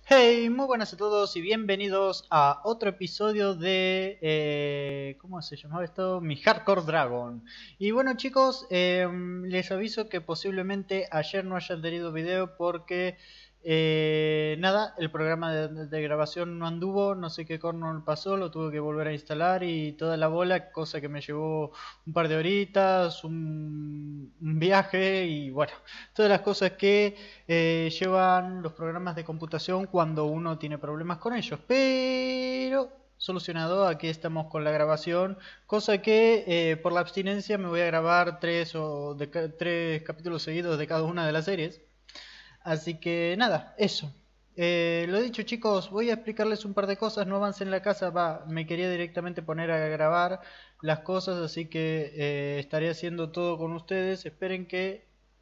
Hey, muy buenas a todos y bienvenidos a otro episodio de... ¿cómo se llamaba esto? Mi Hardcore Dragon. Y bueno chicos, les aviso que posiblemente ayer no hayan tenido video porque... nada, el programa de grabación no anduvo, no sé qué corno pasó, lo tuve que volver a instalar y toda la bola, cosa que me llevó un par de horitas, un viaje y bueno, todas las cosas que llevan los programas de computación cuando uno tiene problemas con ellos. Pero solucionado, aquí estamos con la grabación, cosa que por la abstinencia me voy a grabar tres capítulos seguidos de cada una de las series. Así que nada, eso. Lo dicho chicos, voy a explicarles un par de cosas, no avancen en la casa, me quería directamente poner a grabar las cosas, así que estaré haciendo todo con ustedes, esperen que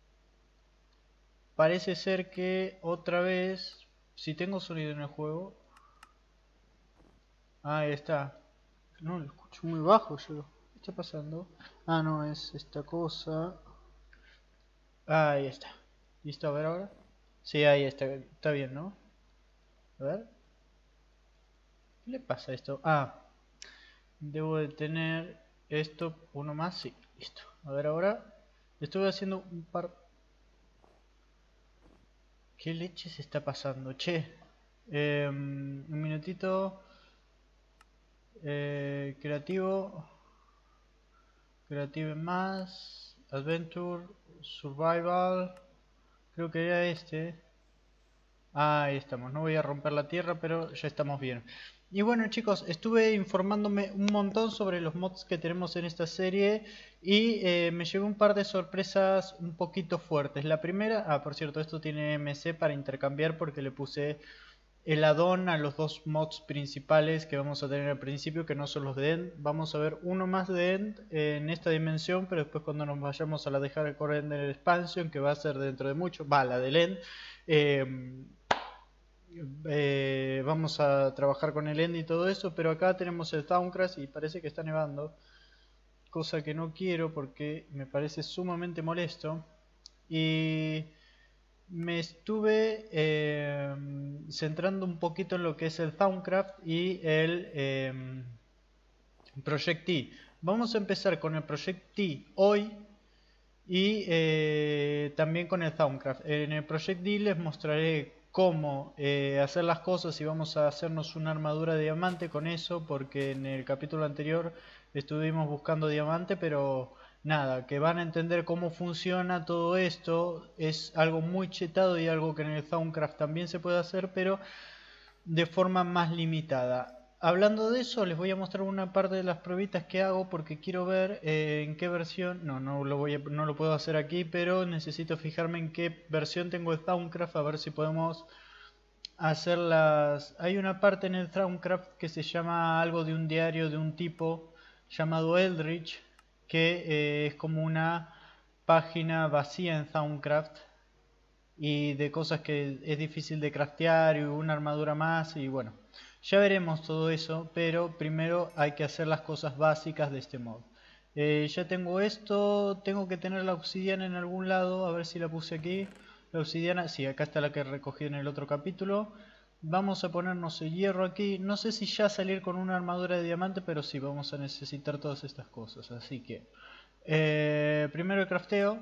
parece ser que otra vez, si tengo sonido en el juego, ahí está, no lo escucho muy bajo yo, ¿qué está pasando? Ah no, es esta cosa, ahí está, ¿listo? A ver ahora, sí, ahí está, está bien, ¿no? A ver, ¿qué le pasa a esto? Ah, debo de tener esto, uno más, sí, listo. A ver ahora, estuve haciendo un par... ¿Qué leche se está pasando? Che, un minutito. Creativo. Creative más. Adventure. Survival. Creo que era este. Ahí estamos, no voy a romper la tierra, pero ya estamos bien. Y bueno chicos, estuve informándome un montón sobre los mods que tenemos en esta serie y me llevé un par de sorpresas un poquito fuertes. La primera, por cierto, esto tiene MC para intercambiar porque le puse el add-on a los dos mods principales que vamos a tener al principio, que no son los de End. Vamos a ver uno más de End en esta dimensión, pero después cuando nos vayamos a la de Hardcore Ender Expansion, que va a ser dentro de mucho, va la del End. Vamos a trabajar con el End y todo eso, pero acá tenemos el Thaumcraft y parece que está nevando, cosa que no quiero porque me parece sumamente molesto. Y me estuve centrando un poquito en lo que es el Thaumcraft y el Project T. Vamos a empezar con el Project T hoy y también con el Thaumcraft. En el Project D les mostraré cómo hacer las cosas y vamos a hacernos una armadura de diamante con eso, porque en el capítulo anterior estuvimos buscando diamante, pero nada, que van a entender cómo funciona todo esto. Es algo muy chetado y algo que en el Thaumcraft también se puede hacer, pero de forma más limitada. Hablando de eso, les voy a mostrar una parte de las pruebitas que hago porque quiero ver en qué versión, no lo puedo hacer aquí, pero necesito fijarme en qué versión tengo el Thaumcraft, a ver si podemos hacer las... Hay una parte en el Thaumcraft que se llama algo de un diario de un tipo llamado Eldritch, que es como una página vacía en Thaumcraft y de cosas que es difícil de craftear y una armadura más y bueno, ya veremos todo eso, pero primero hay que hacer las cosas básicas de este mod. Ya tengo esto, tengo que tener la obsidiana en algún lado, a ver si la puse aquí. La obsidiana, sí, acá está la que recogí en el otro capítulo. Vamos a ponernos el hierro aquí, no sé si ya salir con una armadura de diamante, pero sí, vamos a necesitar todas estas cosas, así que... primero el crafteo,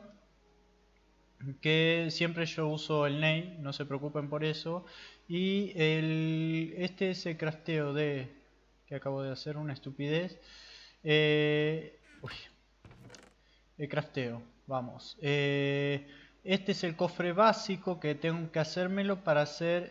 que siempre yo uso el nail, no se preocupen por eso. Y este es el crafteo de... que acabo de hacer una estupidez. Uy, el crafteo, vamos. Este es el cofre básico que tengo que hacérmelo para hacer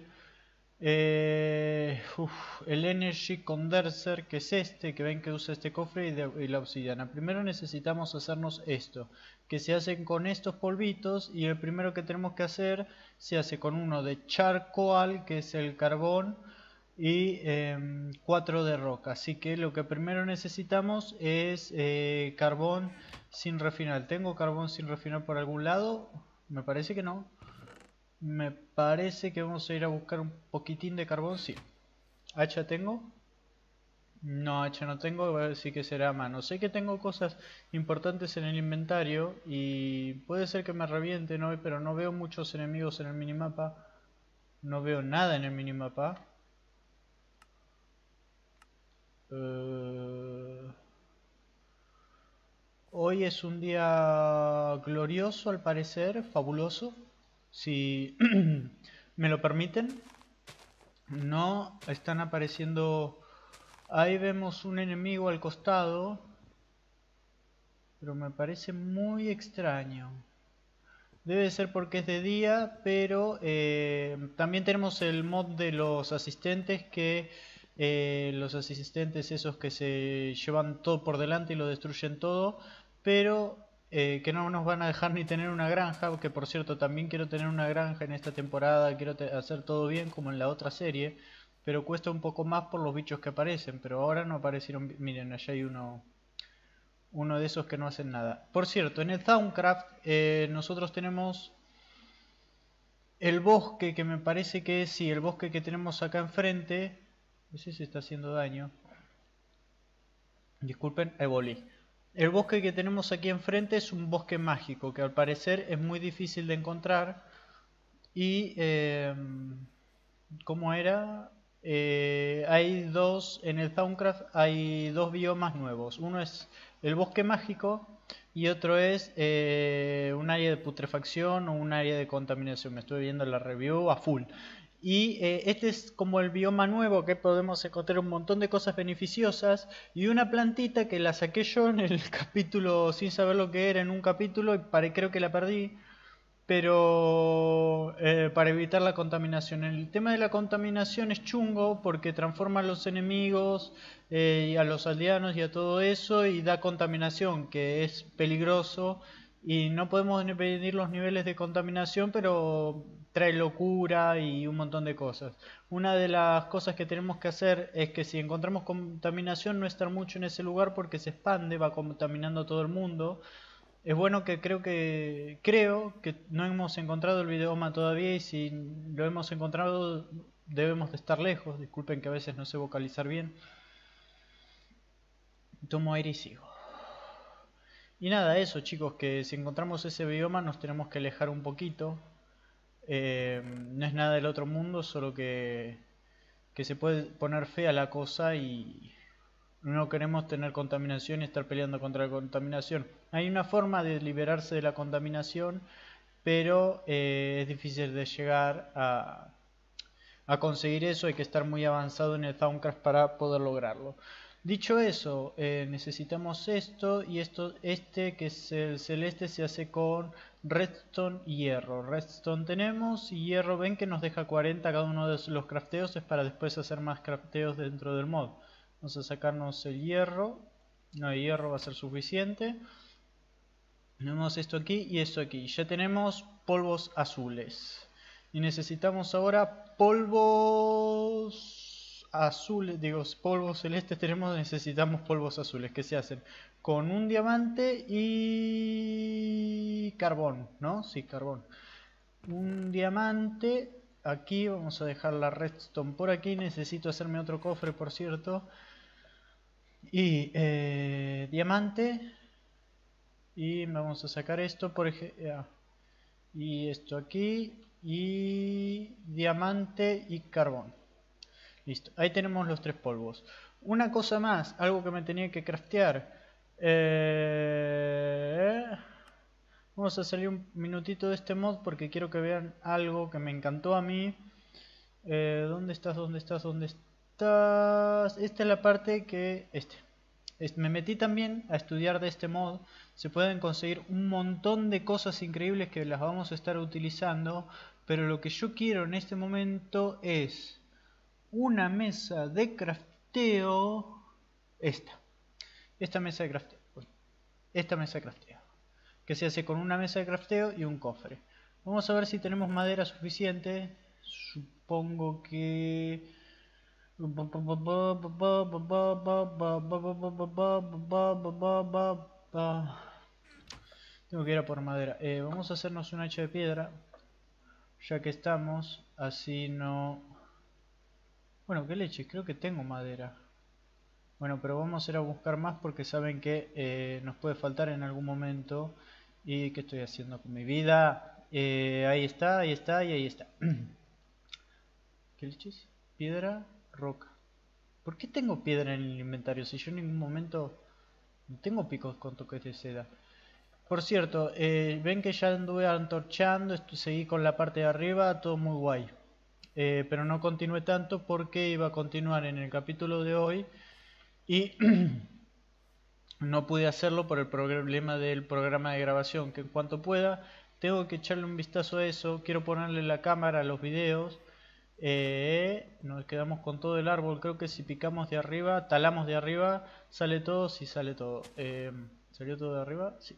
el Energy Condenser, que es este, que ven que usa este cofre y la obsidiana. Primero necesitamos hacernos esto, que se hacen con estos polvitos, y el primero que tenemos que hacer se hace con uno de charcoal, que es el carbón, y 4 de roca. Así que lo que primero necesitamos es carbón sin refinar. ¿Tengo carbón sin refinar por algún lado? Me parece que no. Me parece que vamos a ir a buscar un poquitín de carbón, sí. ¿Hacha tengo? No, hacha no tengo, a ver si que será a mano. Sé que tengo cosas importantes en el inventario y puede ser que me revienten hoy, pero no veo muchos enemigos en el minimapa. No veo nada en el minimapa. Hoy es un día glorioso al parecer, fabuloso. Si me lo permiten. No están apareciendo. Ahí vemos un enemigo al costado. Pero me parece muy extraño. Debe ser porque es de día, pero también tenemos el mod de los asistentes que los asistentes esos que se llevan todo por delante y lo destruyen todo, pero que no nos van a dejar ni tener una granja, que por cierto también quiero tener una granja en esta temporada, quiero hacer todo bien como en la otra serie, pero cuesta un poco más por los bichos que aparecen, pero ahora no aparecieron, miren, allá hay uno de esos que no hacen nada. Por cierto, en el Thaumcraft nosotros tenemos el bosque que me parece que es, sí, el bosque que tenemos acá enfrente. No sé si está haciendo daño. Disculpen, volí. El bosque que tenemos aquí enfrente es un bosque mágico que al parecer es muy difícil de encontrar. Y, ¿cómo era? Hay dos, en el Thaumcraft hay dos biomas nuevos. Uno es el bosque mágico y otro es un área de putrefacción o un área de contaminación. Me estoy viendo la review a full. Y este es como el bioma nuevo que podemos encontrar un montón de cosas beneficiosas y una plantita que la saqué yo en el capítulo sin saber lo que era en un capítulo y creo que la perdí, pero para evitar la contaminación. El tema de la contaminación es chungo porque transforma a los enemigos y a los aldeanos y a todo eso y da contaminación, que es peligroso y no podemos medir los niveles de contaminación, pero trae locura y un montón de cosas. Una de las cosas que tenemos que hacer es que si encontramos contaminación no estar mucho en ese lugar porque se expande, va contaminando todo el mundo. Es bueno que creo que no hemos encontrado el bioma todavía y si lo hemos encontrado debemos de estar lejos. Disculpen que a veces no sé vocalizar bien. Tomo aire y sigo. Y nada, eso chicos, que si encontramos ese bioma nos tenemos que alejar un poquito. No es nada del otro mundo, solo que se puede poner fea la cosa y no queremos tener contaminación y estar peleando contra la contaminación. Hay una forma de liberarse de la contaminación, pero es difícil de llegar a conseguir eso. Hay que estar muy avanzado en el Thaumcraft para poder lograrlo. Dicho eso, necesitamos esto y este que es el celeste se hace con redstone y hierro. Redstone tenemos y hierro, ven que nos deja 40 cada uno de los crafteos, es para después hacer más crafteos dentro del mod. Vamos a sacarnos el hierro. No, el hierro va a ser suficiente. Tenemos esto aquí y esto aquí. Ya tenemos polvos azules. Y necesitamos ahora polvos azules. Digo, polvos celestes tenemos, necesitamos polvos azules. Que se hacen con un diamante y carbón, ¿no? Sí, carbón. Un diamante. Aquí vamos a dejar la redstone por aquí. Necesito hacerme otro cofre, por cierto. Y diamante. Y vamos a sacar esto, por ejemplo. Y esto aquí. Y diamante y carbón. Listo. Ahí tenemos los tres polvos. Una cosa más. Algo que me tenía que craftear. Vamos a salir un minutito de este mod porque quiero que vean algo que me encantó a mí. ¿Dónde estás? ¿Dónde estás? ¿Dónde estás? Esta es la parte que... me metí también a estudiar de este mod. Se pueden conseguir un montón de cosas increíbles que las vamos a estar utilizando. Pero lo que yo quiero en este momento es una mesa de crafteo. Esta mesa de crafteo. Esta mesa de crafteo. Que se hace con una mesa de crafteo y un cofre. Vamos a ver si tenemos madera suficiente. Supongo que... Tengo que ir a por madera. Vamos a hacernos un hacha de piedra. Ya que estamos. Así no... Bueno, qué leche. Creo que tengo madera. Bueno, pero vamos a ir a buscar más porque saben que nos puede faltar en algún momento. ¿Y qué estoy haciendo con mi vida? Ahí está y ahí está. ¿Qué leches? Piedra, roca. ¿Por qué tengo piedra en el inventario si yo en ningún momento no tengo picos con toques de seda? Por cierto, ven que ya anduve antorchando, seguí con la parte de arriba, todo muy guay. Pero no continué tanto porque iba a continuar en el capítulo de hoy y no pude hacerlo por el problema del programa de grabación, que en cuanto pueda tengo que echarle un vistazo a eso. Quiero ponerle la cámara a los videos. Nos quedamos con todo el árbol. Creo que si picamos de arriba, talamos de arriba, sale todo. Sí, sale todo. ¿Salió todo de arriba? Sí.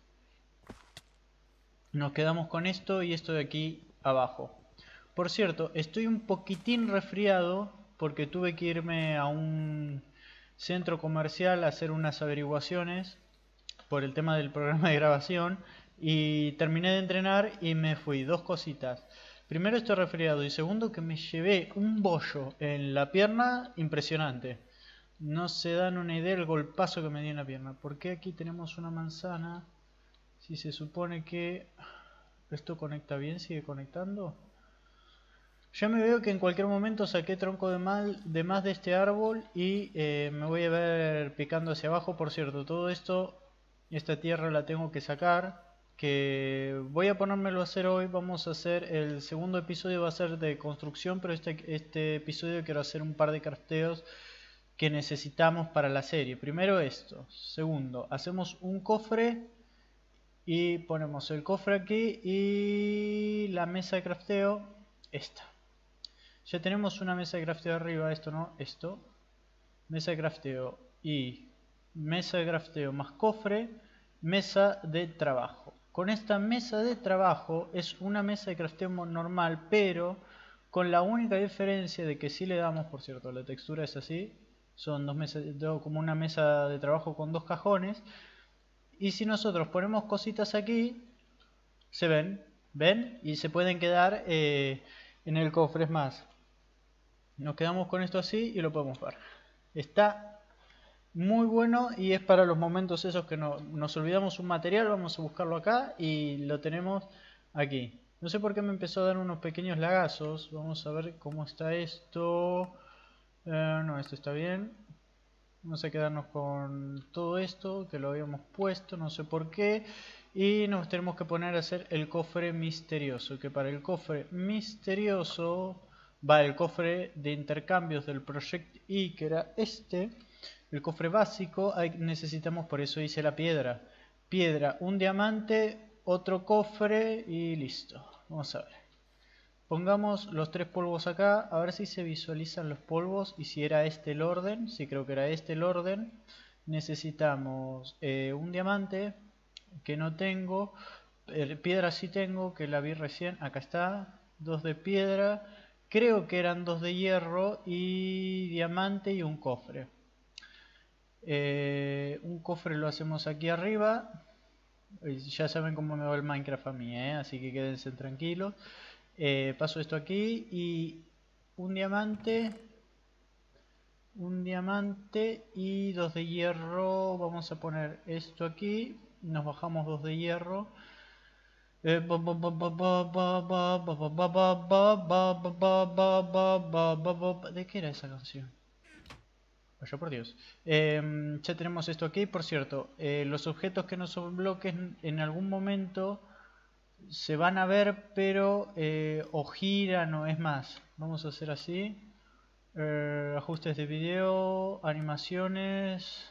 Nos quedamos con esto y esto de aquí abajo. Por cierto, estoy un poquitín resfriado porque tuve que irme a un centro comercial a hacer unas averiguaciones por el tema del programa de grabación y terminé de entrenar y me fui. Dos cositas. Primero, estoy resfriado y segundo, que me llevé un bollo en la pierna impresionante. No se dan una idea del golpazo que me di en la pierna. ¿Por qué aquí tenemos una manzana? Si se supone que esto conecta bien, sigue conectando. Ya me veo que en cualquier momento saqué tronco de más de este árbol y me voy a ver picando hacia abajo. Por cierto, todo esto, esta tierra la tengo que sacar, que voy a ponérmelo a hacer hoy. Vamos a hacer el segundo episodio, va a ser de construcción, pero este episodio quiero hacer un par de crafteos que necesitamos para la serie. Primero esto, segundo, hacemos un cofre y ponemos el cofre aquí y la mesa de crafteo, esta. Ya tenemos una mesa de crafteo arriba, esto no, esto. Mesa de crafteo y mesa de crafteo más cofre, mesa de trabajo. Con esta mesa de trabajo es una mesa de crafteo normal, pero con la única diferencia de que si le damos, por cierto, la textura es así. Son dos mesas, como una mesa de trabajo con dos cajones. Y si nosotros ponemos cositas aquí, se ven y se pueden quedar en el cofre. Es más, nos quedamos con esto así y lo podemos ver. Está muy bueno y es para los momentos esos que nos olvidamos un material, vamos a buscarlo acá y lo tenemos aquí. No sé por qué me empezó a dar unos pequeños lagazos. Vamos a ver cómo está esto. No, esto está bien. Vamos a quedarnos con todo esto que lo habíamos puesto, no sé por qué. Y nos tenemos que poner a hacer el cofre misterioso, que para el cofre misterioso va el cofre de intercambios del Project E, que era este. El cofre básico, necesitamos, por eso hice la piedra. Piedra, un diamante, otro cofre y listo. Vamos a ver. Pongamos los tres polvos acá, a ver si se visualizan los polvos y si era este el orden. Sí, creo que era este el orden. Necesitamos un diamante, que no tengo. Piedra sí tengo, que la vi recién. Acá está. Dos de piedra. Creo que eran dos de hierro y diamante y un cofre. Un cofre lo hacemos aquí arriba. Ya saben cómo me va el Minecraft a mí, así que quédense tranquilos. Paso esto aquí y un diamante y dos de hierro. Vamos a poner esto aquí, nos bajamos dos de hierro. ¿De qué era esa canción? Vaya por Dios. Ya tenemos esto aquí. Por cierto, los objetos que no son bloques en algún momento se van a ver, pero o giran o es más. Vamos a hacer así. Ajustes de video, animaciones.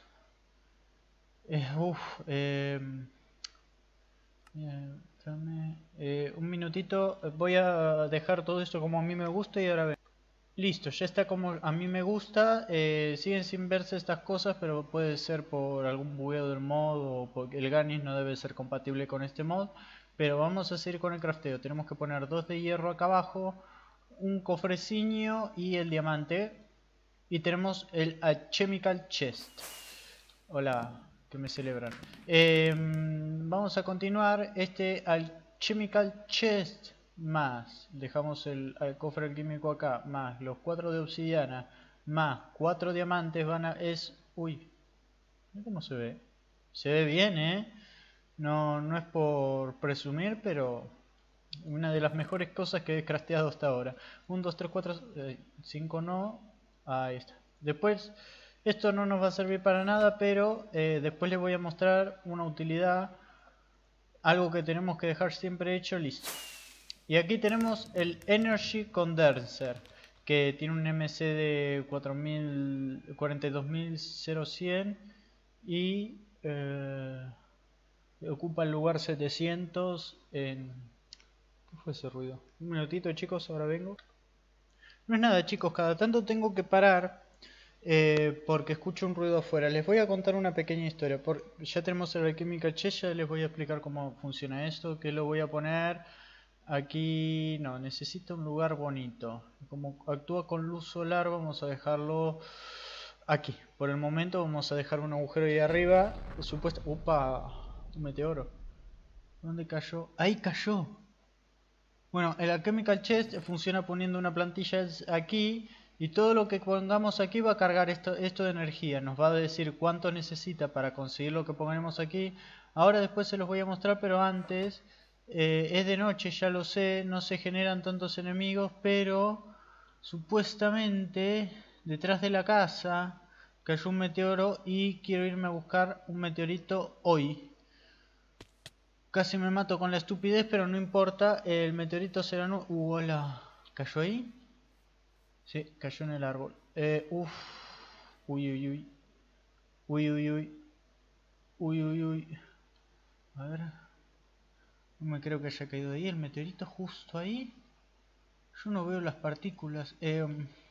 Un minutito. Voy a dejar todo esto como a mí me gusta y ahora ven. Listo, ya está como a mí me gusta. Siguen sin verse estas cosas, pero puede ser por algún bugueo del mod o porque el Garnish no debe ser compatible con este mod. Pero vamos a seguir con el crafteo. Tenemos que poner dos de hierro acá abajo, un cofrecillo y el diamante. Y tenemos el Alchemical Chest. Hola, que me celebran. Vamos a continuar. Este Alchemical Chest más, dejamos el cofre alquímico acá, más los 4 de obsidiana, más 4 diamantes uy, mira cómo se ve. Se ve bien, no es por presumir, pero Una de las mejores cosas que he crafteado hasta ahora. 1, 2, 3, 4, 5 no. Ahí está. Después, esto no nos va a servir para nada, pero después les voy a mostrar una utilidad. Algo que tenemos que dejar siempre hecho, listo. Y aquí tenemos el Energy Condenser, que tiene un MC de 42.100 y ocupa el lugar 700 en... ¿Qué fue ese ruido? Un minutito, chicos, ahora vengo. No es nada, chicos, cada tanto tengo que parar porque escucho un ruido afuera. Les voy a contar una pequeña historia. Ya tenemos el Alchemical Chest, ya les voy a explicar cómo funciona esto, que lo voy a poner aquí. No, necesita un lugar bonito. Como actúa con luz solar, vamos a dejarlo aquí. Por el momento vamos a dejar un agujero ahí arriba. Supuesto... ¡Upa! Un meteoro. ¿Dónde cayó? ¡Ahí cayó! Bueno, el Alchemical Chest funciona poniendo una plantilla aquí y todo lo que pongamos aquí va a cargar esto de energía. Nos va a decir cuánto necesita para conseguir lo que pongamos aquí. Ahora después se los voy a mostrar, pero antes es de noche, ya lo sé, no se generan tantos enemigos, pero supuestamente detrás de la casa cayó un meteoro y quiero irme a buscar un meteorito hoy. Casi me mato con la estupidez, pero no importa. El meteorito será... hola. ¿Cayó ahí? Sí, cayó en el árbol. Uff. Uy, uy, uy. Uy, uy, uy. Uy, uy, uy. A ver. No me creo que haya caído ahí. El meteorito justo ahí. Yo no veo las partículas. Es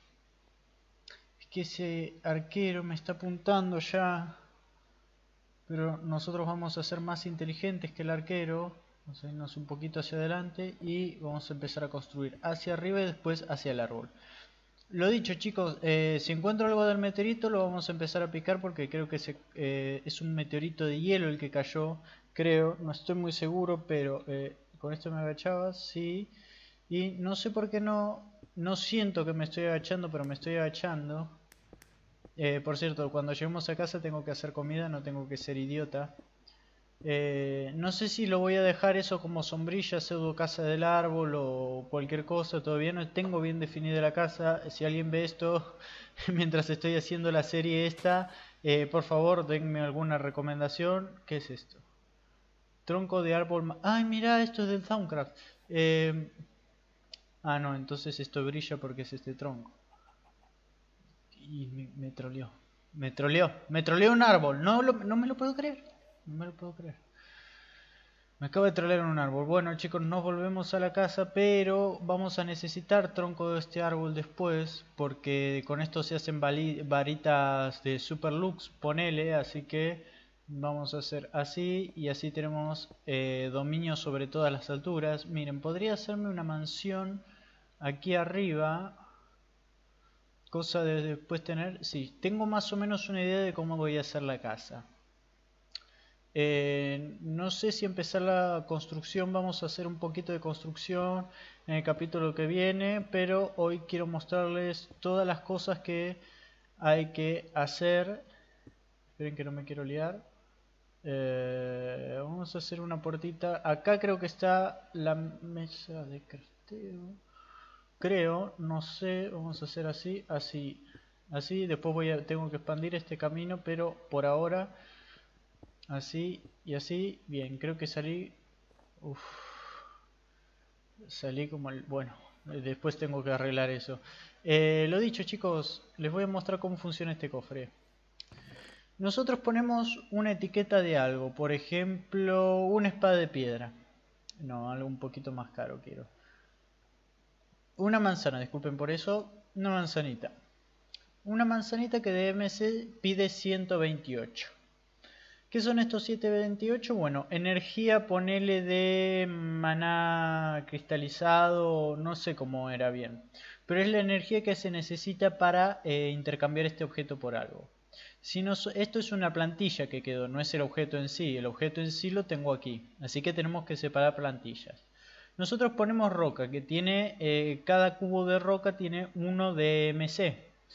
que ese arquero me está apuntando ya. Pero nosotros vamos a ser más inteligentes que el arquero. Vamos a irnos un poquito hacia adelante y vamos a empezar a construir hacia arriba y después hacia el árbol. Lo dicho, chicos, si encuentro algo del meteorito lo vamos a empezar a picar porque creo que es un meteorito de hielo el que cayó. Creo, no estoy muy seguro, pero con esto me agachaba, sí. Y no sé por qué no siento que me estoy agachando, pero me estoy agachando. Por cierto, cuando lleguemos a casa tengo que hacer comida, no tengo que ser idiota. No sé si lo voy a dejar eso como sombrilla, pseudo casa del árbol o cualquier cosa. Todavía no tengo bien definida la casa. Si alguien ve esto mientras estoy haciendo la serie esta, por favor denme alguna recomendación. ¿Qué es esto? Tronco de árbol... ¡Ay, mira! Esto es del Thaumcraft. No, entonces esto brilla porque es este tronco. Y me troleó. Me troleó un árbol. No me lo puedo creer. No me lo puedo creer. Me acabo de trolear un árbol. Bueno, chicos, nos volvemos a la casa, pero vamos a necesitar tronco de este árbol después, porque con esto se hacen varitas de Super Lux, ponele, así que vamos a hacer así, y así tenemos dominio sobre todas las alturas. Miren, podría hacerme una mansión aquí arriba, cosa de después tener... Sí, tengo más o menos una idea de cómo voy a hacer la casa. No sé si empezar la construcción, vamos a hacer un poquito de construcción en el capítulo que viene, pero hoy quiero mostrarles todas las cosas que hay que hacer. Esperen que no me quiero liar. Vamos a hacer una puertita. Acá creo que está la mesa de crafteo. Creo, no sé, vamos a hacer así, así, así. Después tengo que expandir este camino, pero por ahora... Así y así. Bien, creo que salí... Uf, salí como el... Bueno, después tengo que arreglar eso. Lo dicho, chicos, les voy a mostrar cómo funciona este cofre. Nosotros ponemos una etiqueta de algo. Por ejemplo, una espada de piedra. No, algo un poquito más caro quiero. Una manzana, disculpen por eso. Una manzanita. Una manzanita que de MC pide 128. ¿Qué son estos 728? Bueno, energía, ponele de maná cristalizado, no sé cómo era bien. Pero es la energía que se necesita para intercambiar este objeto por algo. Si no, esto es una plantilla que quedó, no es el objeto en sí. El objeto en sí lo tengo aquí. Así que tenemos que separar plantillas. Nosotros ponemos roca, que tiene, cada cubo de roca tiene 1 de MC.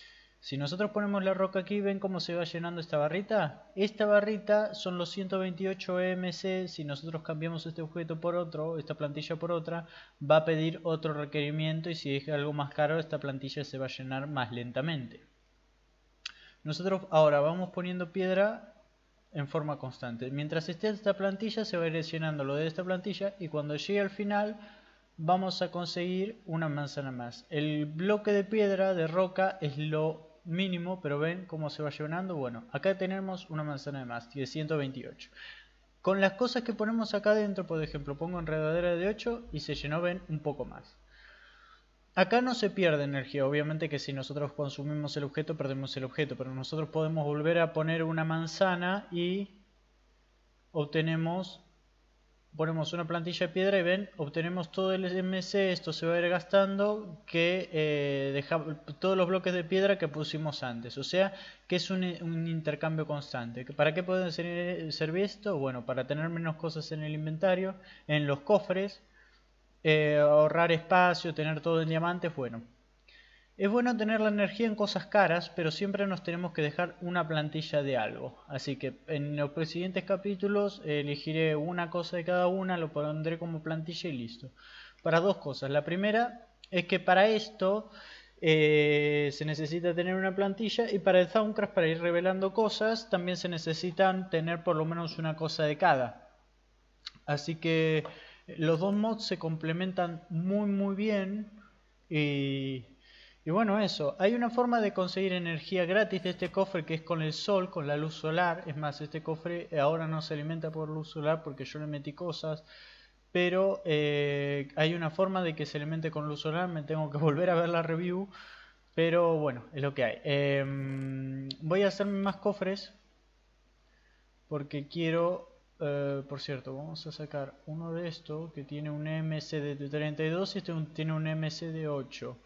Si nosotros ponemos la roca aquí, ¿ven cómo se va llenando esta barrita? Esta barrita son los 128 EMC. Si nosotros cambiamos este objeto por otro, esta plantilla por otra, va a pedir otro requerimiento, y si es algo más caro, esta plantilla se va a llenar más lentamente. Nosotros ahora vamos poniendo piedra en forma constante. Mientras esté esta plantilla, se va a ir llenando lo de esta plantilla, y cuando llegue al final vamos a conseguir una manzana más. El bloque de piedra, de roca, es lo mínimo, pero ven cómo se va llenando. Bueno, acá tenemos una manzana de más, de 128. Con las cosas que ponemos acá adentro, por ejemplo, pongo enredadera de 8 y se llenó, ven, un poco más. Acá no se pierde energía, obviamente que si nosotros consumimos el objeto, perdemos el objeto, pero nosotros podemos volver a poner una manzana y obtenemos... Ponemos una plantilla de piedra y ven, obtenemos todo el MC. Esto se va a ir gastando, que todos los bloques de piedra que pusimos antes. O sea que es un intercambio constante. ¿Para qué puede servir esto? Bueno, para tener menos cosas en el inventario, en los cofres, ahorrar espacio, tener todo en diamantes. Bueno, es bueno tener la energía en cosas caras, pero siempre nos tenemos que dejar una plantilla de algo. Así que en los siguientes capítulos elegiré una cosa de cada una, lo pondré como plantilla y listo. Para dos cosas. La primera es que para esto se necesita tener una plantilla, y para el Thaumcraft, para ir revelando cosas, también se necesitan tener por lo menos una cosa de cada. Así que los dos mods se complementan muy bien. Y bueno, eso. Hay una forma de conseguir energía gratis de este cofre, que es con el sol, con la luz solar. Es más, este cofre ahora no se alimenta por luz solar porque yo le metí cosas. Pero hay una forma de que se alimente con luz solar. Me tengo que volver a ver la review. Pero bueno, es lo que hay. Voy a hacerme más cofres, porque quiero... por cierto, vamos a sacar uno de estos que tiene un MC de 32 y este tiene un MC de 8.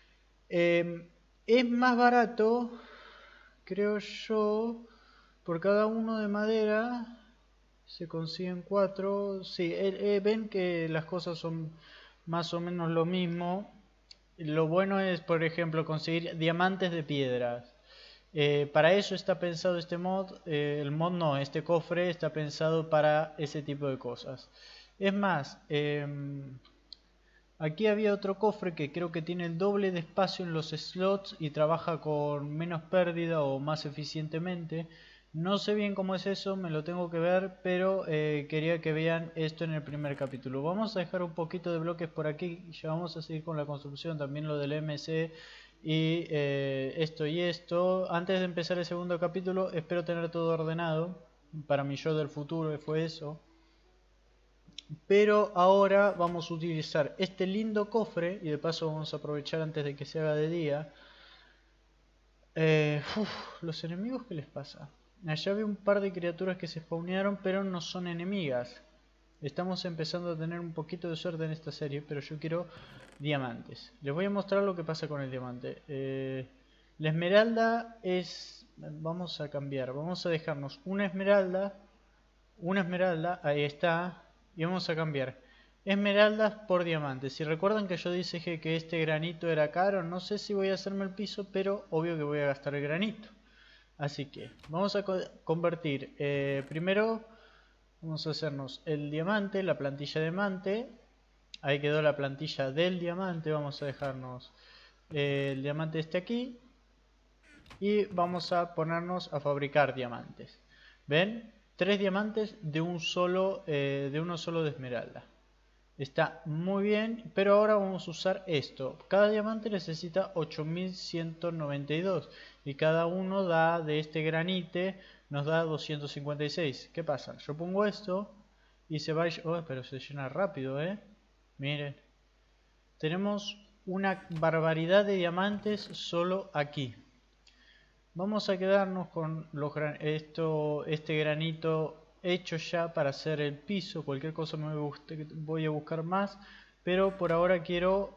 Es más barato, creo yo, por cada uno de madera. Se consiguen 4. Sí, ven que las cosas son más o menos lo mismo. Lo bueno es, por ejemplo, conseguir diamantes de piedras. Para eso está pensado este mod. El mod no, este cofre está pensado para ese tipo de cosas. Es más, aquí había otro cofre que creo que tiene el doble de espacio en los slots y trabaja con menos pérdida o más eficientemente. No sé bien cómo es eso, me lo tengo que ver, pero quería que vean esto en el primer capítulo. Vamos a dejar un poquito de bloques por aquí, ya vamos a seguir con la construcción, también lo del MC y esto y esto. Antes de empezar el segundo capítulo, espero tener todo ordenado. Para mi yo del futuro fue eso. Pero ahora vamos a utilizar este lindo cofre, y de paso vamos a aprovechar antes de que se haga de día. Los enemigos, ¿qué les pasa? Allá veo un par de criaturas que se spawnearon, pero no son enemigas. Estamos empezando a tener un poquito de suerte en esta serie, pero yo quiero diamantes. Les voy a mostrar lo que pasa con el diamante. La esmeralda es... Vamos a cambiar, vamos a dejarnos una esmeralda, ahí está. Y vamos a cambiar esmeraldas por diamantes. Si recuerdan que yo dije que este granito era caro, no sé si voy a hacerme el piso, pero obvio que voy a gastar el granito. Así que vamos a convertir, primero vamos a hacernos el diamante, la plantilla de diamante. Ahí quedó la plantilla del diamante. Vamos a dejarnos el diamante este aquí. Y vamos a ponernos a fabricar diamantes. ¿Ven? 3 diamantes de uno solo de esmeralda. Está muy bien, pero ahora vamos a usar esto. Cada diamante necesita 8192 y cada uno da de este granite nos da 256. ¿Qué pasa? Yo pongo esto y se va a... Oh, pero se llena rápido, miren. Tenemos una barbaridad de diamantes solo aquí. Vamos a quedarnos con este granito hecho ya para hacer el piso. Cualquier cosa voy a buscar más, pero por ahora quiero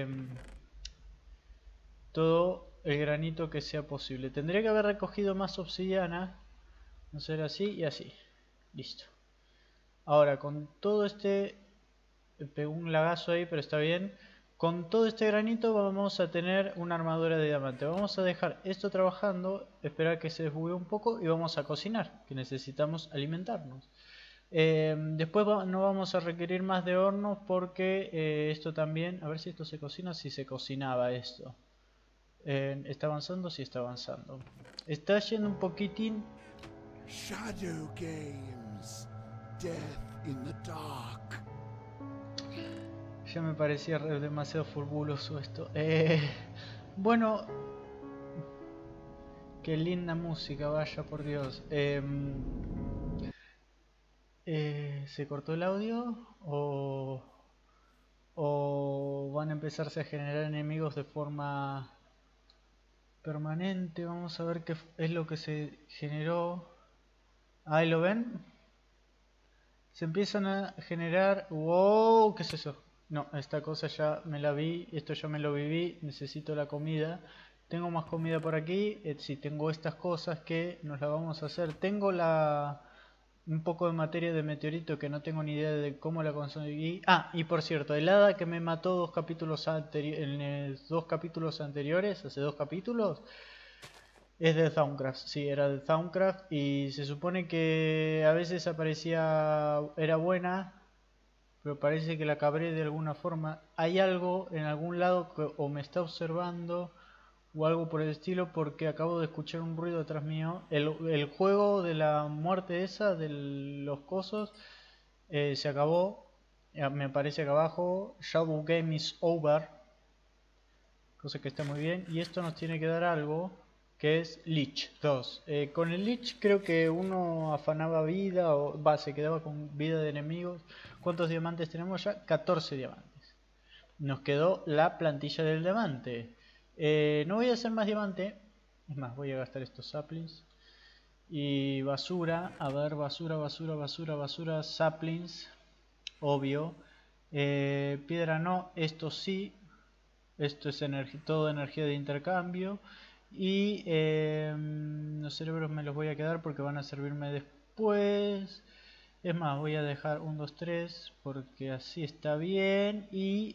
todo el granito que sea posible. Tendría que haber recogido más obsidiana, no ser así y así. Listo. Ahora con todo pegó un lagazo ahí, pero está bien. con todo este granito vamos a tener una armadura de diamante. Vamos a dejar esto trabajando, esperar que se desbugue un poco y vamos a cocinar, que necesitamos alimentarnos. Después no vamos a requerir más de hornos porque esto también, a ver si esto se cocina, si se cocinaba esto. ¿Está avanzando? Sí, está avanzando. Está yendo un poquitín. Shadow Games. Death in the dark. Ya me parecía demasiado furbuloso esto. Bueno, qué linda música, vaya por Dios. ¿Se cortó el audio? ¿O van a empezarse a generar enemigos de forma permanente? Vamos a ver qué es lo que se generó. Ahí lo ven. Se empiezan a generar... ¡Wow! ¿Qué es eso? No, esta cosa ya me la vi, esto ya me lo viví, necesito la comida. Tengo más comida por aquí, sí, tengo estas cosas que nos la vamos a hacer. Tengo un poco de materia de meteorito que no tengo ni idea de cómo la conseguí. Ah, y por cierto, el hada que me mató dos capítulos anteriores, hace 2 capítulos, es de Thaumcraft, sí, era de Thaumcraft y se supone que a veces aparecía, era buena, pero parece que la cabré de alguna forma. Hay algo en algún lado que o me está observando o algo por el estilo, porque acabo de escuchar un ruido detrás mío. El juego de la muerte esa, de los cosos, se acabó. Me aparece acá abajo, Shadow Game is over, cosa que está muy bien. Y esto nos tiene que dar algo, que es Lich 2. Con el Lich creo que uno afanaba vida, o se quedaba con vida de enemigos. ¿Cuántos diamantes tenemos ya? 14 diamantes. Nos quedó la plantilla del diamante. No voy a hacer más diamante. Es más, voy a gastar estos saplings. Y basura. A ver, basura, saplings. Obvio. Piedra no, esto sí. Esto es todo energía de intercambio. Y los cerebros me los voy a quedar porque van a servirme después. Es más, voy a dejar 1, 2, 3 porque así está bien. Y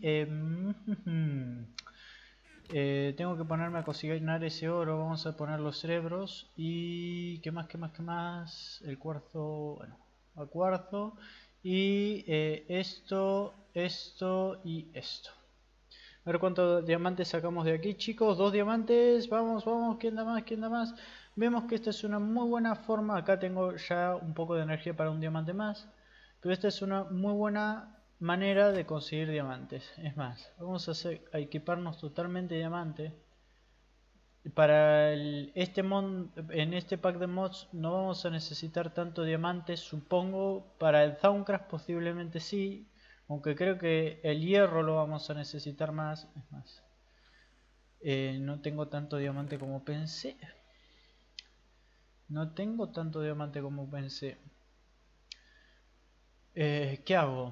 tengo que ponerme a cocinar ese oro. Vamos a poner los cerebros. Y qué más, qué más, qué más. El cuarzo, bueno, al cuarzo. Y esto y esto. A ver cuántos diamantes sacamos de aquí, chicos. 2 diamantes. Vamos, vamos. ¿Quién da más? ¿Quién da más? Vemos que esta es una muy buena forma. Acá tengo ya un poco de energía para un diamante más. Pero esta es una muy buena manera de conseguir diamantes. Es más, vamos a equiparnos totalmente diamante. Para este mod, en este pack de mods no vamos a necesitar tanto diamantes, supongo. Para el Thaumcraft posiblemente sí. Aunque creo que el hierro lo vamos a necesitar más. Es más, no tengo tanto diamante como pensé. No tengo tanto diamante como pensé. ¿Qué hago?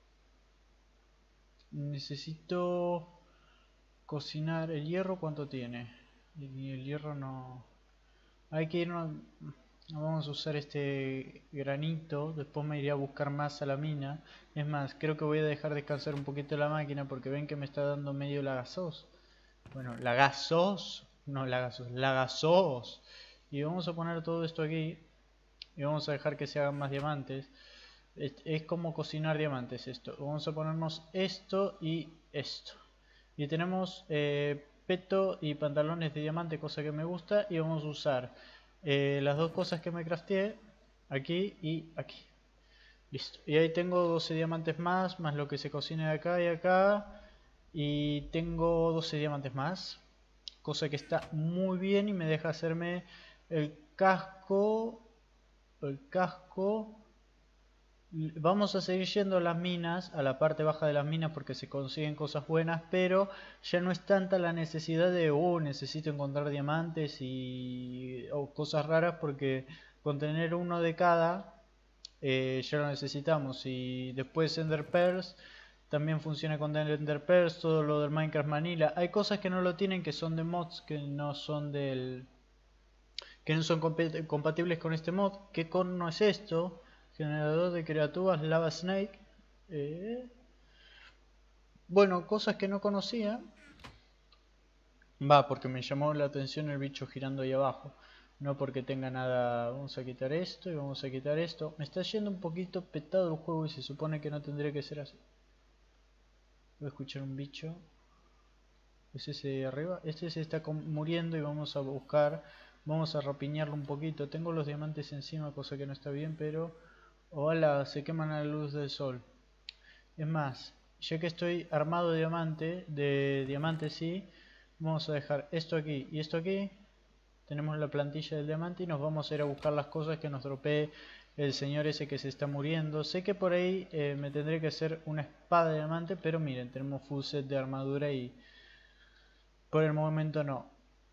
Necesito cocinar el hierro. ¿Cuánto tiene? Y el hierro no... Hay que irnos... No vamos a usar este granito. Después me iré a buscar más a la mina. Es más, creo que voy a dejar descansar un poquito la máquina porque ven que me está dando medio lagazos. Bueno, lagazos. No lagazos, lagazos. Y vamos a poner todo esto aquí. Y vamos a dejar que se hagan más diamantes. Es como cocinar diamantes esto. Vamos a ponernos esto y esto. Y tenemos peto y pantalones de diamante, cosa que me gusta. Y vamos a usar las dos cosas que me crafteé, aquí y aquí. Listo. Y ahí tengo 12 diamantes más lo que se cocine de acá y acá. Y tengo 12 diamantes más. Cosa que está muy bien y me deja hacerme el casco. El casco. Vamos a seguir yendo a las minas, a la parte baja de las minas porque se consiguen cosas buenas, pero ya no es tanta la necesidad de necesito encontrar diamantes o cosas raras, porque con tener uno de cada ya lo necesitamos. Y después Ender Pearls también funciona con Ender Pearls, todo lo del Minecraft Manila. Hay cosas que no lo tienen, que son de mods, que no son compatibles con este mod. ¿Qué corno es esto? Generador de criaturas, Lava Snake. Bueno, cosas que no conocía. Va, porque me llamó la atención el bicho girando ahí abajo. No porque tenga nada. Vamos a quitar esto y vamos a quitar esto. Me está yendo un poquito petado el juego y se supone que no tendría que ser así. Voy a escuchar un bicho. ¿Es ese de arriba? Este se está muriendo y vamos a buscar. Vamos a rapiñarlo un poquito. Tengo los diamantes encima, cosa que no está bien, pero... Ojalá se queman a la luz del sol. Es más, ya que estoy armado de diamante, sí, vamos a dejar esto aquí y esto aquí. Tenemos la plantilla del diamante y nos vamos a ir a buscar las cosas que nos dropee el señor ese que se está muriendo. Sé que por ahí me tendré que hacer una espada de diamante, pero miren, tenemos full set de armadura y por el momento no.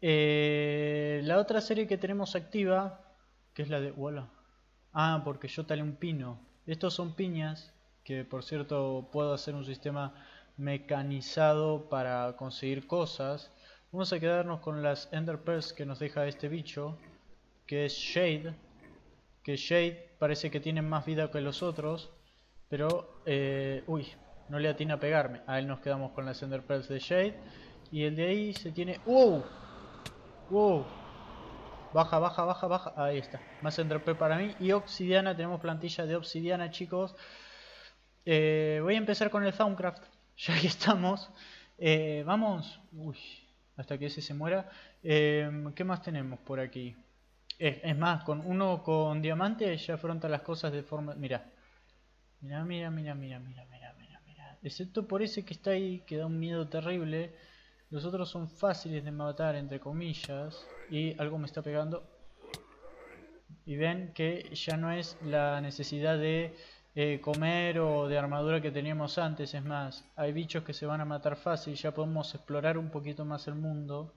La otra serie que tenemos activa, que es la de... Voilà. Ah, porque yo talé un pino. Estos son piñas, que por cierto puedo hacer un sistema mecanizado para conseguir cosas. Vamos a quedarnos con las Ender Pearls que nos deja este bicho, que es Shade. Que Shade parece que tiene más vida que los otros, pero... uy, no le atina a pegarme. A él nos quedamos con las Ender Pearls de Shade. Y el de ahí se tiene... ¡Wow! ¡Wow! Baja, baja, baja, baja. Ahí está. Más Enderpearl para mí. Y obsidiana. Tenemos plantilla de obsidiana, chicos. Voy a empezar con el Thaumcraft. Ya que estamos. Vamos. Uy. Hasta que ese se muera. ¿Qué más tenemos por aquí? Es más, con uno con diamante ya afronta las cosas de forma... Mira. Mira, mira, mira, mira, mira, mira, mira, mira. Excepto por ese que está ahí, que da un miedo terrible. Los otros son fáciles de matar, entre comillas. Y algo me está pegando. Y ven que ya no es la necesidad de comer o de armadura que teníamos antes. Es más, hay bichos que se van a matar fácil. Ya podemos explorar un poquito más el mundo.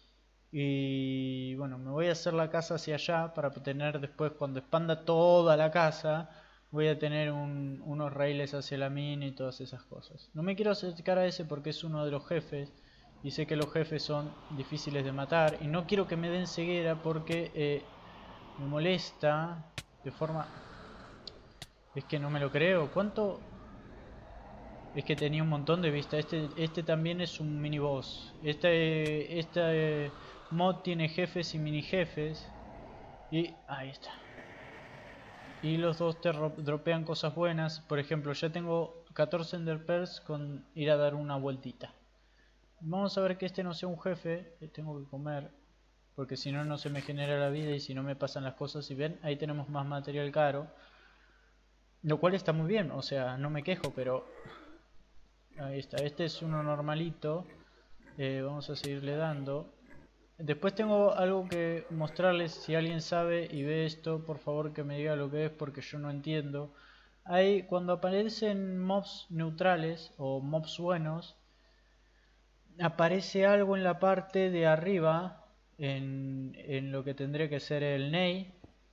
Y bueno, me voy a hacer la casa hacia allá para tener después, cuando expanda toda la casa, voy a tener unos raíles hacia la mina y todas esas cosas. No me quiero acercar a ese porque es uno de los jefes. Y sé que los jefes son difíciles de matar. Y no quiero que me den ceguera porque me molesta de forma... Es que no me lo creo. ¿Cuánto? Es que tenía un montón de vista. Este también es un mini boss. Este mod tiene jefes y mini jefes. Y ahí está. Y los dos te dropean cosas buenas. Por ejemplo, ya tengo 14 Ender Pearls con ir a dar una vueltita. Vamos a ver que este no sea un jefe. Tengo que comer. Porque si no, no se me genera la vida y si no me pasan las cosas. Y ven, ahí tenemos más material caro. Lo cual está muy bien, o sea, no me quejo, pero... Ahí está, este es uno normalito. Vamos a seguirle dando. Después tengo algo que mostrarles. Si alguien sabe y ve esto, por favor que me diga lo que es porque yo no entiendo. Ahí, cuando aparecen mobs neutrales o mobs buenos, aparece algo en la parte de arriba, en lo que tendría que ser el ney,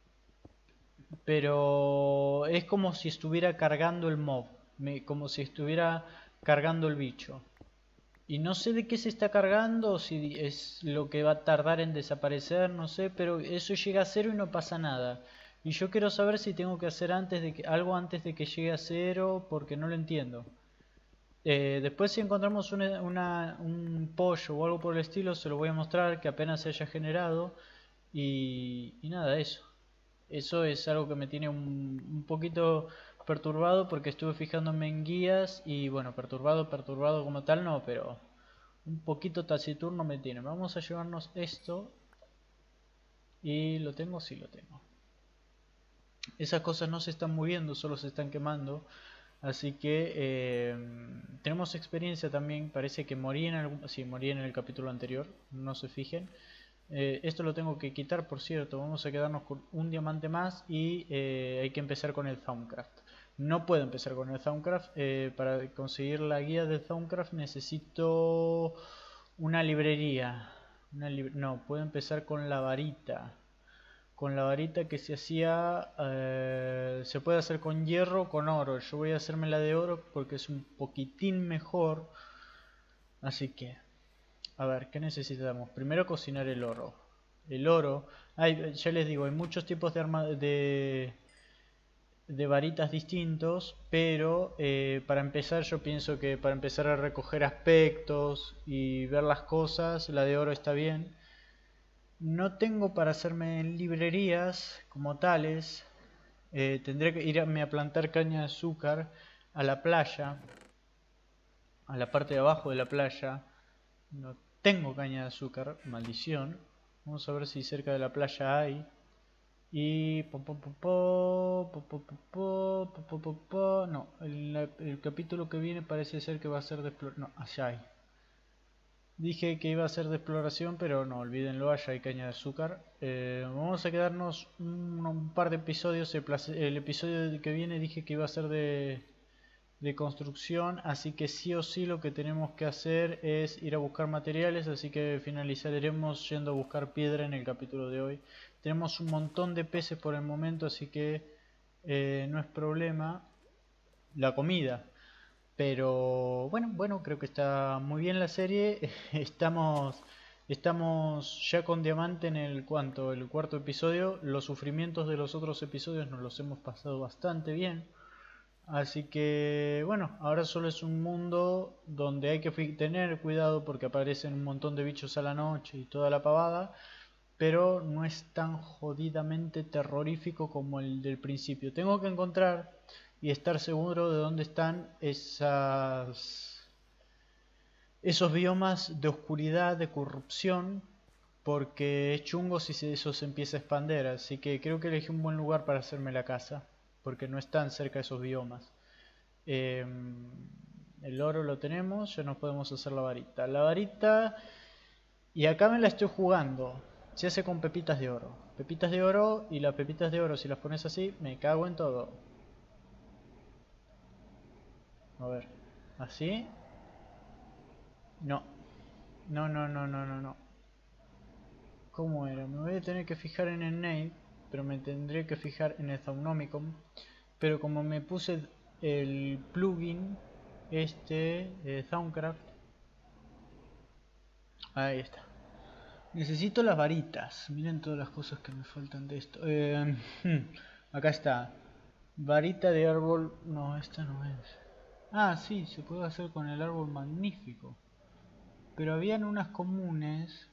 pero es como si estuviera cargando el mob, como si estuviera cargando el bicho. Y no sé de qué se está cargando, si es lo que va a tardar en desaparecer, no sé, pero eso llega a cero y no pasa nada. Y yo quiero saber si tengo que hacer algo antes de que llegue a cero, porque no lo entiendo. Después si encontramos un pollo o algo por el estilo, se lo voy a mostrar que apenas se haya generado. Y nada, eso. Eso es algo que me tiene un poquito perturbado porque estuve fijándome en guías y bueno, perturbado como tal no, pero un poquito taciturno me tiene. Vamos a llevarnos esto y lo tengo, sí lo tengo. Esas cosas no se están moviendo, solo se están quemando. Así que tenemos experiencia también. Parece que morí en algún... Sí, morí en el capítulo anterior, no se fijen. Esto lo tengo que quitar, por cierto. Vamos a quedarnos con un diamante más y hay que empezar con el Thaumcraft. No puedo empezar con el Thaumcraft. Para conseguir la guía del Thaumcraft necesito una librería. No, puedo empezar con la varita. Con la varita que se hacía... se puede hacer con hierro o con oro. Yo voy a hacerme la de oro porque es un poquitín mejor. Así que... A ver, ¿qué necesitamos? Primero cocinar el oro. El oro... ya les digo, hay muchos tipos de de varitas distintos, pero para empezar yo pienso que para empezar a recoger aspectos y ver las cosas, la de oro está bien. No tengo para hacerme en librerías como tales. Tendré que irme a plantar caña de azúcar a la playa, a la parte de abajo de la playa. No tengo caña de azúcar, maldición. Vamos a ver si cerca de la playa hay. Y no, el capítulo que viene parece ser que va a ser de exploración. No, allá hay. Dije que iba a ser de exploración, pero no, olvídenlo, allá hay caña de azúcar. Vamos a quedarnos un par de episodios. El episodio que viene dije que iba a ser de construcción, así que sí o sí lo que tenemos que hacer es ir a buscar materiales, así que finalizaremos yendo a buscar piedra en el capítulo de hoy. Tenemos un montón de peces por el momento, así que no es problema la comida. Pero bueno, creo que está muy bien la serie. Estamos ya con diamante en el cuarto episodio. Los sufrimientos de los otros episodios nos los hemos pasado bastante bien. Así que bueno, ahora solo es un mundo donde hay que tener cuidado porque aparecen un montón de bichos a la noche y toda la pavada, pero no es tan jodidamente terrorífico como el del principio. Tengo que encontrar y estar seguro de dónde están esos biomas de oscuridad, de corrupción, porque es chungo si eso se empieza a expandir, así que creo que elegí un buen lugar para hacerme la casa, porque no están cerca de esos biomas. El oro lo tenemos, ya nos podemos hacer la varita. La varita, y acá me la estoy jugando, se hace con pepitas de oro. Pepitas de oro, y las pepitas de oro si las pones así, me cago en todo. A ver, así. No, no. ¿Cómo era? Me voy a tener que fijar en el name, pero me tendré que fijar en el Thaunomicon. Pero como me puse el plugin, Thaumcraft, ahí está. Necesito las varitas. Miren todas las cosas que me faltan de esto. Acá está. Varita de árbol. No, esta no es. Ah, sí, se puede hacer con el árbol magnífico. Pero habían unas comunes.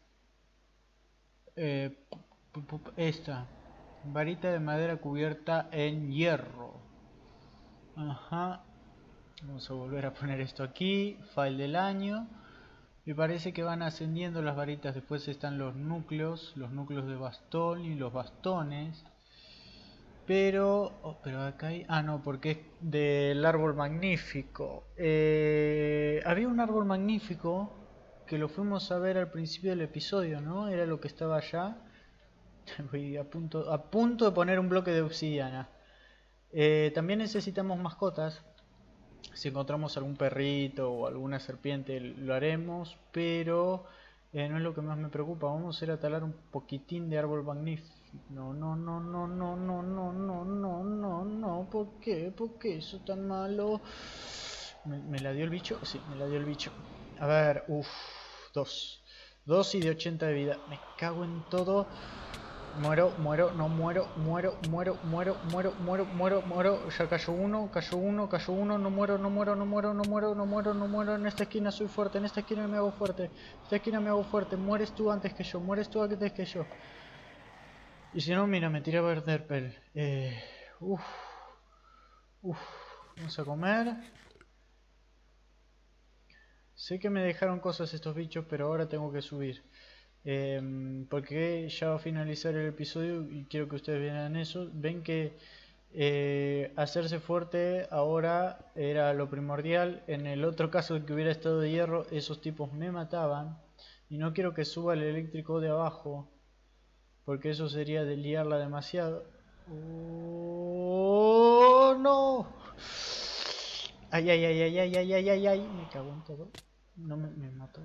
Esta. Varita de madera cubierta en hierro. Ajá. Vamos a volver a poner esto aquí. File del año. Me parece que van ascendiendo las varitas. Después están los núcleos de bastón y los bastones. Pero acá hay... Ah, no, porque es del árbol magnífico. Había un árbol magnífico que lo fuimos a ver al principio del episodio, ¿no? Era lo que estaba allá. Voy a punto de poner un bloque de obsidiana. También necesitamos mascotas. Si encontramos algún perrito o alguna serpiente lo haremos, pero no es lo que más me preocupa. Vamos a ir a talar un poquitín de árbol magnífico. No, ¿por qué? ¿Por qué eso tan malo? ¿Me la dio el bicho? Sí, me la dio el bicho. A ver, dos. 2 y de 80 de vida. Me cago en todo. Muero. Ya cayó uno. No muero. En esta esquina soy fuerte, en esta esquina me hago fuerte. Mueres tú antes que yo. Y si no, mira, me tiré a ver Derpel. Vamos a comer. Sé que me dejaron cosas estos bichos, pero ahora tengo que subir. Porque ya va a finalizar el episodio y quiero que ustedes vean eso. Ven que hacerse fuerte ahora era lo primordial. En el otro caso que hubiera estado de hierro, esos tipos me mataban. Y no quiero que suba el eléctrico de abajo, porque eso sería de liarla demasiado. ¡Oh, no! Ay, me cago en todo. No me mató.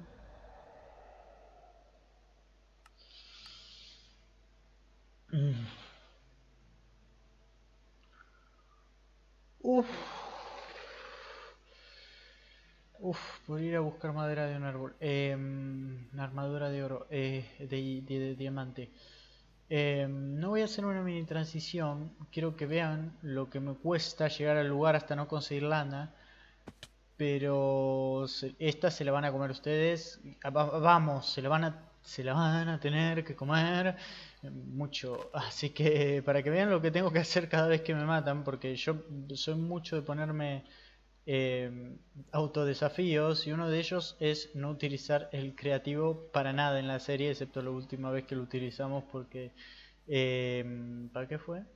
Por ir a buscar madera de un árbol. Una armadura de oro, de diamante. No voy a hacer una mini transición. Quiero que vean lo que me cuesta llegar al lugar hasta no conseguir lana. Pero esta se la van a comer ustedes. Vamos, se la van a tener que comer mucho. Así que para que vean lo que tengo que hacer cada vez que me matan. Porque yo soy mucho de ponerme autodesafíos. Y uno de ellos es no utilizar el creativo para nada en la serie. Excepto la última vez que lo utilizamos porque... ¿para qué fue?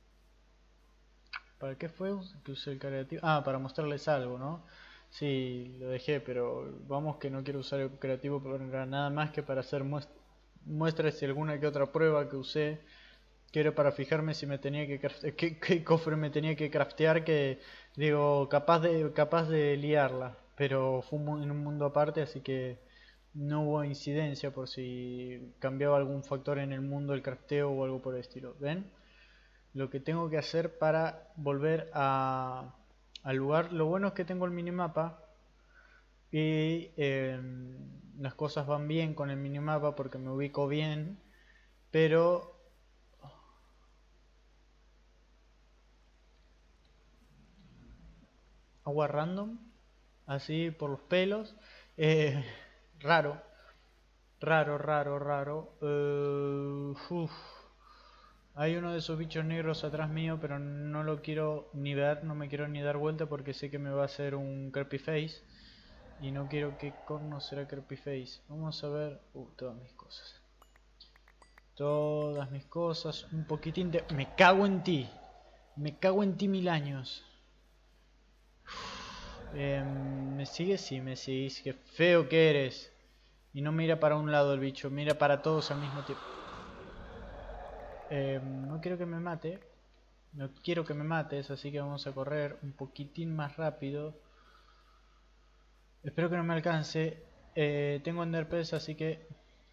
¿Para qué fue que usé el creativo? Ah, para mostrarles algo, ¿no? Sí, lo dejé, pero vamos que no quiero usar el creativo para nada más que para hacer muestras y alguna que otra prueba que usé. Que era para fijarme si me tenía que qué cofre me tenía que craftear, que digo, capaz de liarla. Pero fue en un mundo aparte, así que no hubo incidencia por si cambiaba algún factor en el mundo, el crafteo o algo por el estilo. ¿Ven? Lo que tengo que hacer para volver al lugar. Lo bueno es que tengo el minimapa y las cosas van bien con el minimapa porque me ubico bien, pero agua random, así por los pelos, eh, raro, raro. Hay uno de esos bichos negros atrás mío, pero no lo quiero ni ver, no me quiero ni dar vuelta porque sé que me va a hacer un creepy face. Y no quiero que corno será creepy face. Vamos a ver... todas mis cosas. Todas mis cosas. Un poquitín de... Me cago en ti. Me cago en ti 1000 años. ¿Me sigues? Sí, me sigues. Qué feo que eres. Y no mira para un lado el bicho, mira para todos al mismo tiempo. No quiero que me mate. No quiero que me mates, así que vamos a correr un poquitín más rápido. Espero que no me alcance. Tengo enderpearls, así que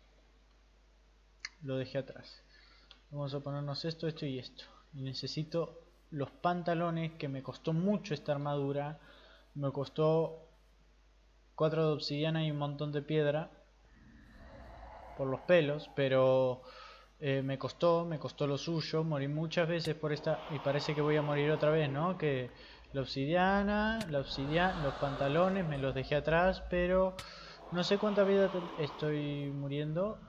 lo dejé atrás. Vamos a ponernos esto y esto. Y necesito los pantalones, que me costó mucho esta armadura. Me costó 4 de obsidiana y un montón de piedra por los pelos, pero me costó lo suyo. Morí muchas veces por esta y parece que voy a morir otra vez, ¿no? Que la obsidiana, los pantalones me los dejé atrás, pero no sé cuánta vida estoy muriendo.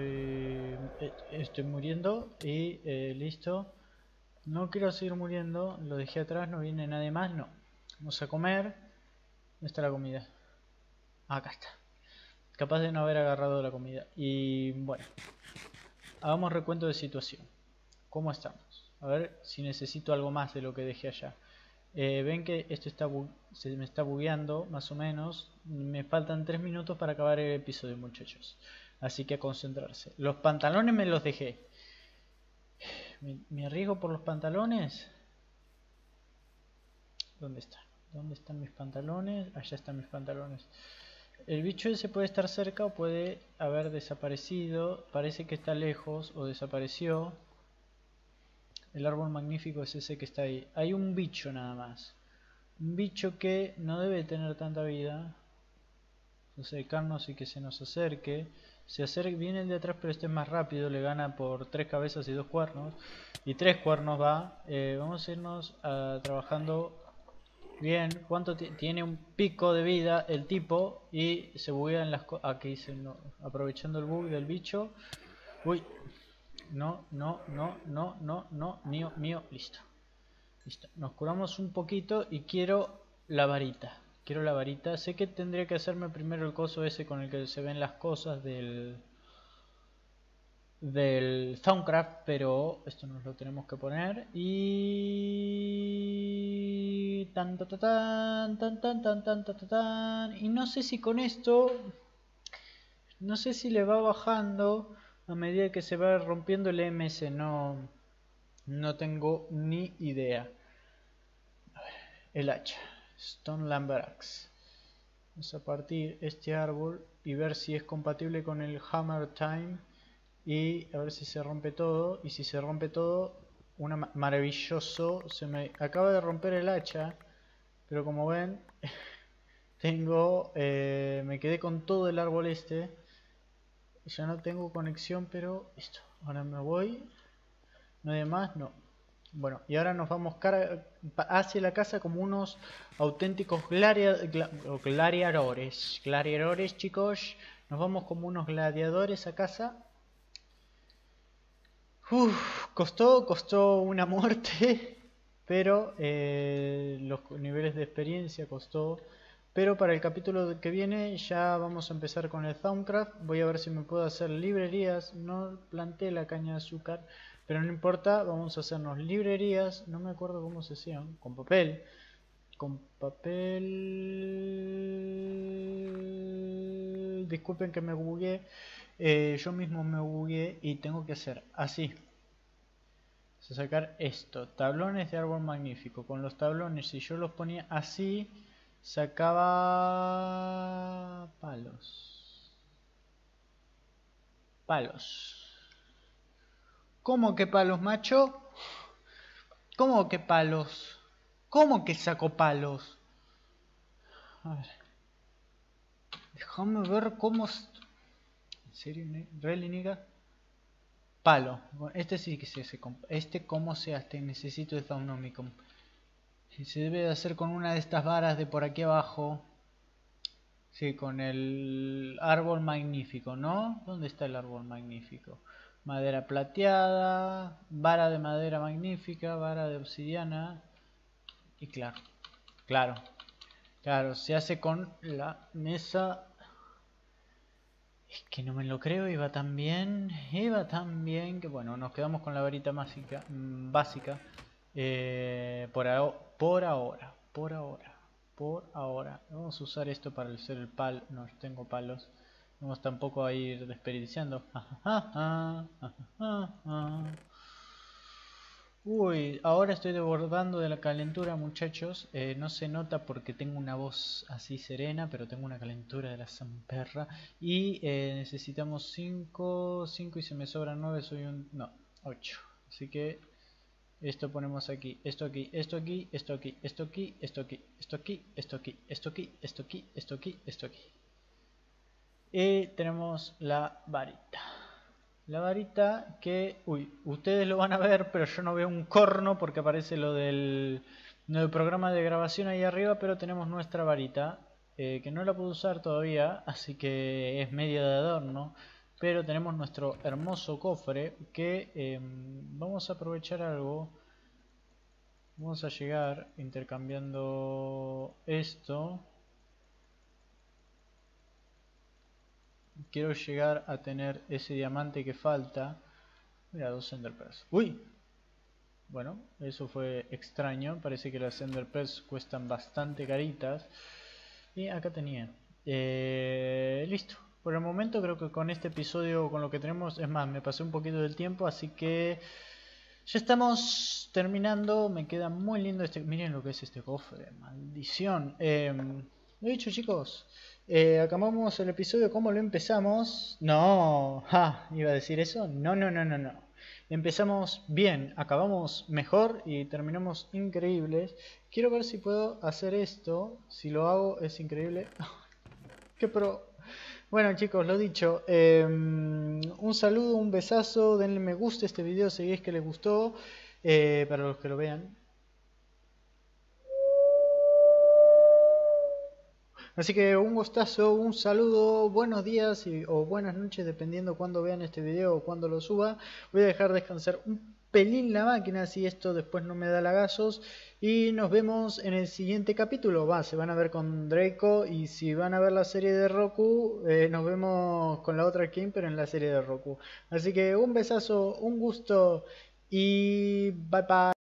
Estoy muriendo y listo. No quiero seguir muriendo, lo dejé atrás, no viene nadie más, no. Vamos a comer. ¿Dónde está la comida? Acá está. Capaz de no haber agarrado la comida. Y bueno, hagamos recuento de situación. ¿Cómo estamos? A ver si necesito algo más de lo que dejé allá. Ven que esto se me está bugueando más o menos. Me faltan 3 minutos para acabar el episodio, muchachos. Así que a concentrarse. Los pantalones me los dejé. ¿Me arriesgo por los pantalones? ¿Dónde están? ¿Dónde están mis pantalones? Allá están mis pantalones. El bicho ese puede estar cerca o puede haber desaparecido. Parece que está lejos o desapareció. El árbol magnífico es ese que está ahí. Hay un bicho nada más. Un bicho que no debe tener tanta vida. Vamos a acercarnos y que se nos acerque. Se acerca, viene el de atrás, pero este es más rápido. Le gana por 3 cabezas y 2 cuernos. Y 3 cuernos va. Vamos a irnos trabajando. Bien, ¿cuánto tiene? Un pico de vida el tipo. Y se buguea en las cosas. Aquí no, aprovechando el bug del bicho. Uy. No. Mío. Listo. Nos curamos un poquito y quiero la varita. Sé que tendría que hacerme primero el coso ese con el que se ven las cosas del Thaumcraft, pero esto nos lo tenemos que poner. Y y no sé si con esto, no sé si le va bajando a medida que se va rompiendo el MS. No tengo ni idea. A ver, el hacha, Stone Lumber Axe. Vamos a partir este árbol y ver si es compatible con el Hammer Time. Y a ver si se rompe todo. Y si se rompe todo, maravilloso. Se me acaba de romper el hacha, pero como ven, tengo me quedé con todo el árbol este. Ya no tengo conexión, pero listo. Ahora me voy. No hay demás, no. Bueno, y ahora nos vamos hacia la casa como unos auténticos gladiadores. Gladiadores, chicos. Nos vamos como unos gladiadores a casa. Costó una muerte. Pero los niveles de experiencia costó. Pero para el capítulo que viene ya vamos a empezar con el Thaumcraft. Voy a ver si me puedo hacer librerías. No planté la caña de azúcar, pero no importa. Vamos a hacernos librerías. No me acuerdo cómo se hacían. Con papel. Con papel. Disculpen que me bugué. Yo mismo me bugué y tengo que hacer así. Vamos a sacar esto. Tablones de árbol magnífico. Con los tablones, si yo los ponía así, sacaba palos. Palos. ¿Cómo que palos, macho? ¿Cómo que palos? ¿Cómo que saco palos? A ver. Déjame ver cómo... ¿En serio? ¿Really, nigga? Palo. Bueno, este sí que se hace. Este cómo se hace. Necesito el Thaunomicon. Se debe de hacer con una de estas varas de por aquí abajo. Sí, con el árbol magnífico, ¿no? ¿Dónde está el árbol magnífico? Madera plateada, vara de madera magnífica, vara de obsidiana. Y claro, se hace con la mesa. Es que no me lo creo, iba tan bien que bueno, nos quedamos con la varita básica. Por ahora. Vamos a usar esto para hacer el palo. No tengo palos. Vamos tampoco a ir desperdiciando. Uy, ahora estoy desbordando de la calentura, muchachos. No se nota porque tengo una voz así serena, pero tengo una calentura de la zamperra. Y necesitamos 5 y se me sobran 9, soy un... no, 8. Así que esto ponemos aquí, esto aquí, esto aquí, esto aquí, esto aquí, esto aquí, esto aquí, esto aquí, esto aquí, esto aquí, esto aquí, esto aquí. Y tenemos la varita. La varita que... uy, ustedes lo van a ver, pero yo no veo un corno porque aparece lo del programa de grabación ahí arriba, pero tenemos nuestra varita, que no la puedo usar todavía, así que es medio de adorno. Pero tenemos nuestro hermoso cofre que vamos a aprovechar algo. Vamos a llegar intercambiando esto. Quiero llegar a tener ese diamante que falta. Mira, 2 Ender Pearls. ¡Uy! Bueno, eso fue extraño. Parece que las Ender Pearls cuestan bastante caritas. Y acá tenía. Listo. Por el momento creo que con este episodio, con lo que tenemos, es más, me pasé un poquito del tiempo, así que ya estamos terminando. Me queda muy lindo este... Miren lo que es este cofre, maldición. Lo he dicho, chicos. Acabamos el episodio como lo empezamos. No, iba a decir eso. No. Empezamos bien, acabamos mejor y terminamos increíbles. Quiero ver si puedo hacer esto. Si lo hago es increíble. ¡Qué pro! Bueno, chicos, lo dicho. Un saludo, un besazo. Denle me gusta a este video si es que les gustó. Para los que lo vean. Así que un gustazo, un saludo, buenos días o buenas noches, dependiendo cuando vean este video o cuando lo suba. Voy a dejar descansar un pelín la máquina, si esto después no me da lagazos. Y nos vemos en el siguiente capítulo. Se van a ver con Draco. Y si van a ver la serie de Roku, nos vemos con la otra Kim, pero en la serie de Roku. Así que un besazo, un gusto y bye bye.